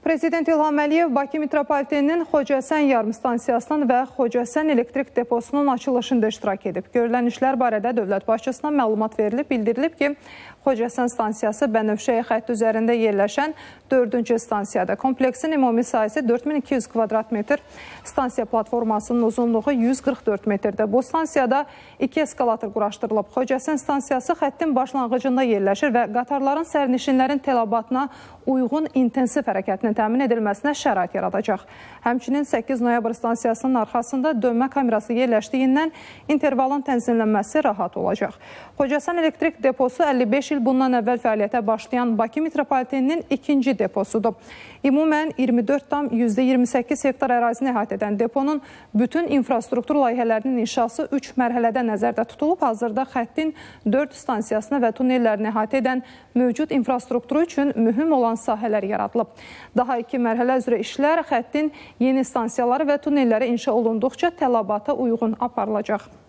Prezident İlham Əliyev Bakı Metropoliteninin Xocasən yarımstansiyasının və Xocasən elektrik deposunun açılışında iştirak edib. Görülən işlər barədə dövlət başçısına məlumat verilib, bildirilib ki, Xocasən stansiyası Bənövşəyə xətti üzərində yerləşən 4-cü stansiyadır. Kompleksin ümumi sayısı 4200 kvadrat metr, stansiya platformasının uzunluğu 144 metrdir. Bu stansiyada 2 eskalator quraşdırılıb. Xocasən stansiyası xəttin başlanğıcında yerləşir və qatarların sərnişinlərin tələbatına uyğun intensiv hərəkətinin təmin edilməsinə şərait yaradacaq. Həmçinin 8 noyabr stansiyasının arxasında dönmə kamerası yerləşdiyindən intervalın tənzimlənməsi rahat olacaq. Xocasən elektrik deposu 55 il bundan əvvəl fəaliyyətə başlayan Bakı Metropoliteninin ikinci deposudur. Ümumən 24,28 hektar ərazini əhatə edən deponun bütün infrastruktur layihələrinin inşası 3 mərhələdə nəzərdə tutulub. Hazırda xəttin 4 stansiyasını və tunellərini əhatə edən mövcud infrastrukturu üçün mühüm olan sahələr yaradılıb. Daha 2 mərhələ üzrə işlər xəttin yeni stansiyaları və tunelləri inşa olunduqca tələbata uyğun aparılacaq.